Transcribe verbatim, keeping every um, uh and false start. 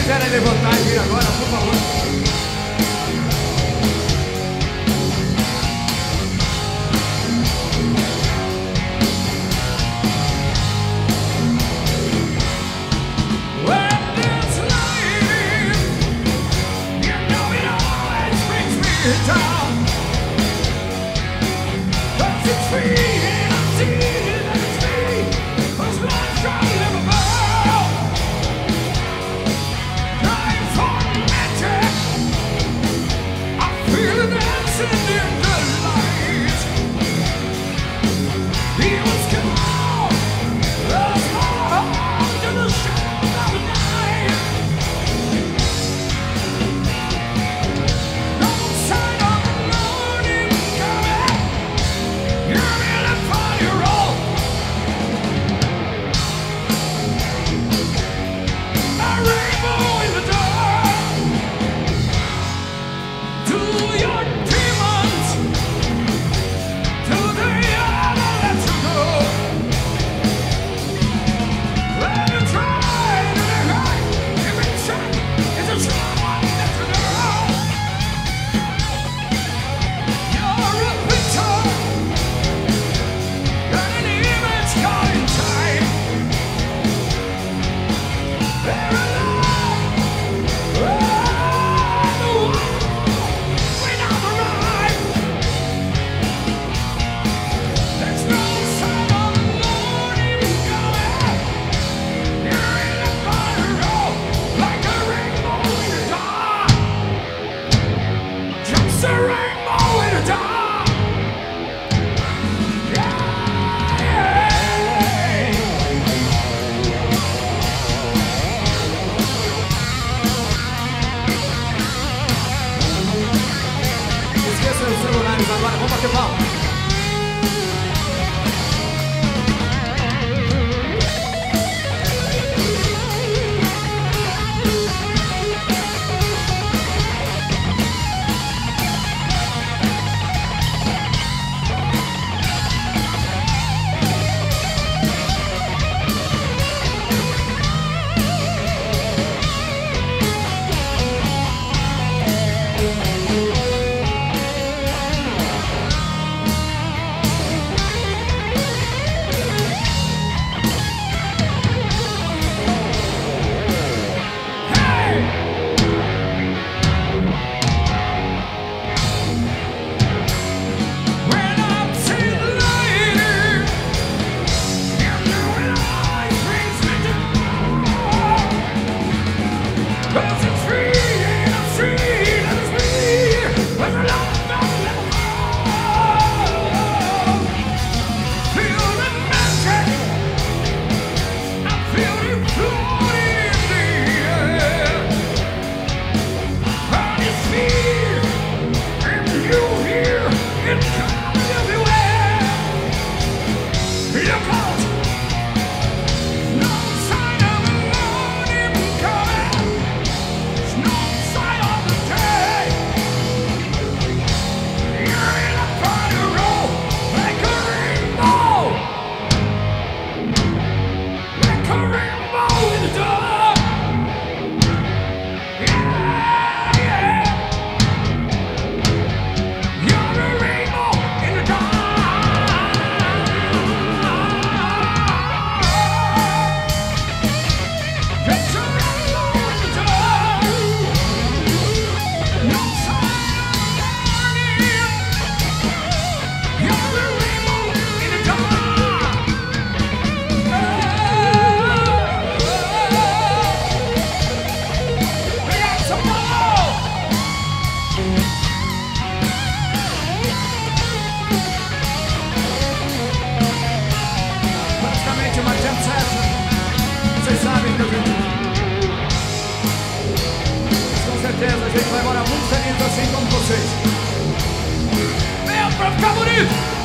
quiserem levantar e vir agora, por favor. Down, 'cause it's free and I see that it's me, 'cause life's trying to live above, trying for magic. I feel it dancing in the light. He was gone, lost my heart to the shadow of the night. Agora vamos bater palma. Vocês sabem que eu gente... Com certeza a gente vai embora muito feliz assim como vocês. Venham pra ficar bonito!